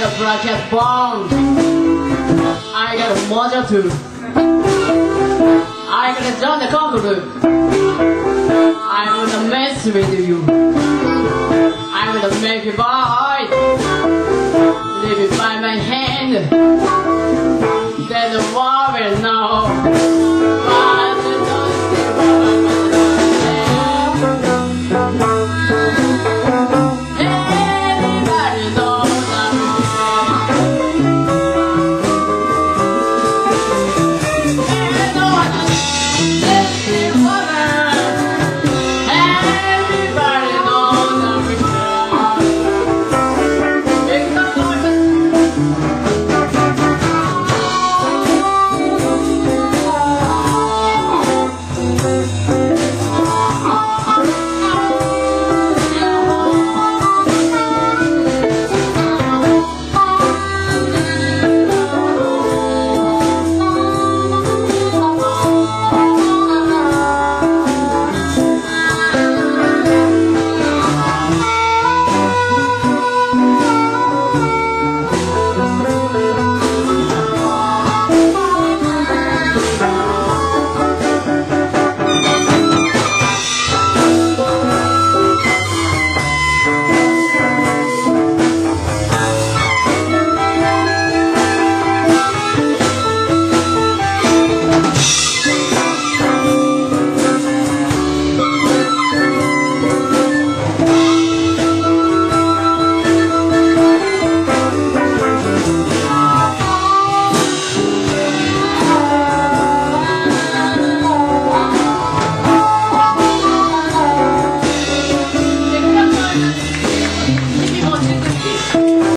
got black cat bone. I got a mojo too. I got a John the Conqueror. I wanna mess with you. I wanna make you boy. Leave it by my hand. Then the war will know. But the don't say what everybody knows I'm